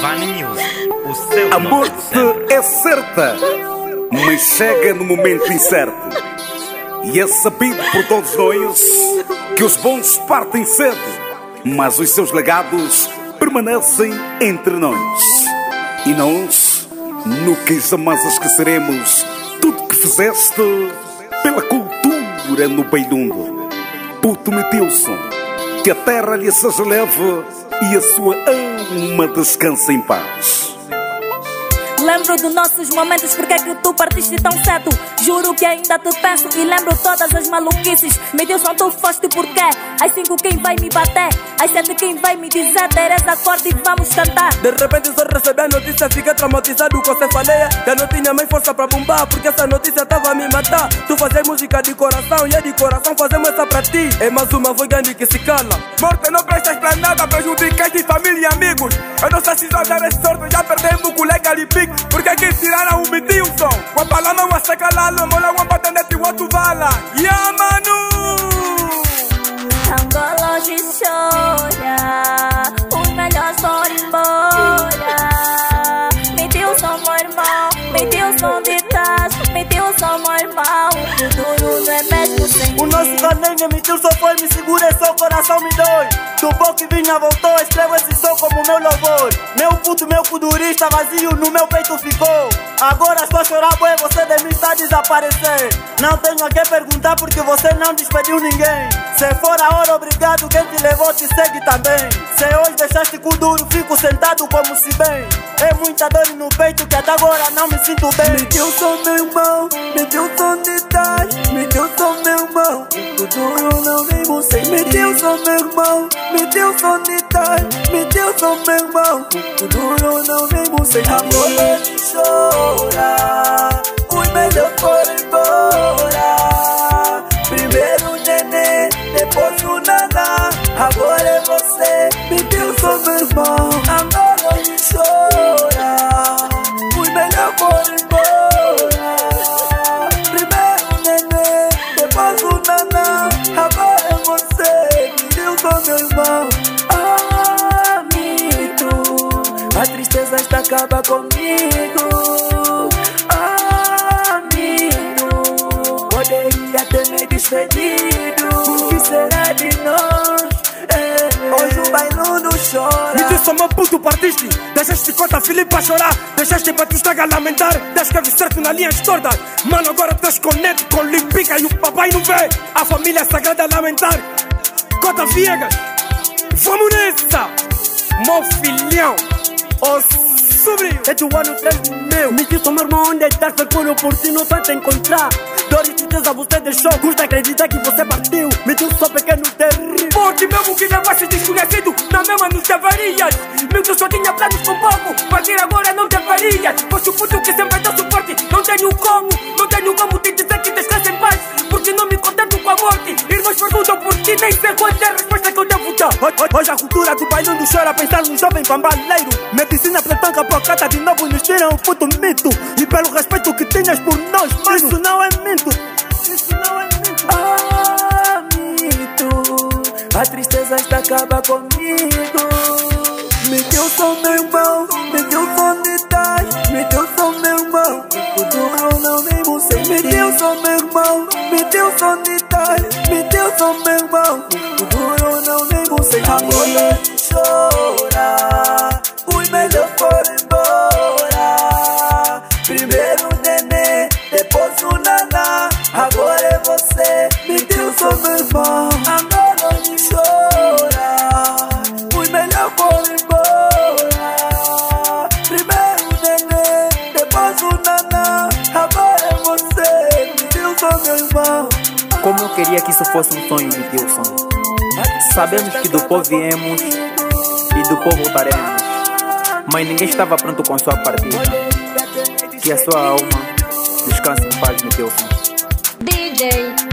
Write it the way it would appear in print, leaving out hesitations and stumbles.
Vani Music, o seu A morte é certa, mas chega no momento incerto. E é sabido por todos nós que os bons partem cedo, mas os seus legados permanecem entre nós. E nós nunca jamais esqueceremos tudo que fizeste pela cultura no Beilundo. Puto Metilson, que a terra lhe seja leve e a sua alma descansa em paz. Lembro dos nossos momentos, porque é que tu partiste tão cedo? Juro que ainda te penso e lembro todas as maluquices. Metilson, tu foste porquê? Às 5 quem vai me bater? Às 7 quem vai me dizer? Teresa, acorde e vamos cantar. De repente só recebi a notícia, fiquei traumatizado com essa faleia. Já não tinha mais força pra bombar, porque essa notícia tava a me matar. Tu fazes música de coração e é de coração fazemos essa pra ti. É mais uma voz grande que se cala. Morte não prestas pra nada, prejudicaste família e amigos. Eu não sei se jogar esse sorte, já perdemos o colega de pico. Porque aqui tiraram o Metilson. Uma palavra, uma secalala, mola, uma patente, outro vala. Yeah, mano! Angola hoje chora, os melhores foram embora. Metilson, meu irmão, Metilson de trás, Metilson, meu irmão. O futuro não é mesmo sem o nosso calengue Metilson foi, me segura e seu coração me dói. Do bom que vinha voltou, escrevo esse som como meu louvor. Meu puto, meu kudurista vazio no meu peito ficou. Agora só chorar, boy, você de mim está a desaparecer. Não tenho a que perguntar porque você não despediu ninguém. Se for a hora, obrigado, quem te levou te segue também. Se hoje deixaste kuduro, fico sentado como se bem. É muita dor no peito que até agora não me sinto bem. Metilson, meu irmão, Metilson de trás, Metilson, meu irmão. O futuro não vem sem Metilson, meu irmão, Metilson de trás, Metilson, meu irmão. O futuro não vem sem Agora me chora, os melhores foram embora. Primeiro o neném, depois o naná. Agora é você, Metilson, meu irmão. Agora me chora, os melhores foram embora. Primeiro o neném, depois o naná. Agora é você, Metilson, meu irmão. Amigo, a tristeza está acaba comigo. Amigo, poderia ter me despedido. O que será de nós? Hoje o Beilundo chora. Metilson, meu puto, partiste. Deixaste Cota Filipe a chorar. Deixaste Batistaga a lamentar. Deixaste certo na linha estorda. Mano, agora estás com Neto, com Limpica e o papai não vê. A família sagrada a lamentar. Cota Viegas, vamos nessa, meu filhão. Oh, sobrinho, é do ano 3000. Metilson, meu irmão, onde estás? Procuro por ti, não vai te encontrar. Dor e tristeza você deixou, custa acreditar que você partiu. Metilson, pequeno terrível. Morte mesmo que levasse desconhecido, na mesma nos deverias. Metilson tinha planos com pouco, partir agora não deverias. Pois o puto que sempre deu suporte, não tenho como te dizer que descansa em paz. Porque não me contento com a morte. Irmãos perguntam por ti, nem sei qual é a resposta que eu devo dar. Hoje a cultura do Beilundo chora a pensar num jovem pambaleiro. Medicina pretanca procata de novo nos tiram um puto mito. E pelo respeito que tenhas por nós, mano, isso não é mito. Isso não é mito. Ah, mito, a tristeza está acaba comigo. Metilson, meu irmão, Metilson de trás, Metilson, meu irmão. O futuro não vem sem Metilson, meu irmão, Metilson de trás, Metilson, meu irmão. O futuro não vem sem Agora me chora, os melhores foram embora. Primeiro o neném, depois o naná. Agora é você, Metilson, meu irmão. Agora me chora, os melhores foram embora. Primeiro o neném, depois o naná. Agora é você, Metilson, meu irmão. Como eu queria que isso fosse um sonho, Metilson. Sabemos que do povo viemos e do povo voltaremos, mas ninguém estava pronto com sua partida. Que a sua alma descanse em paz, Metilson. DJ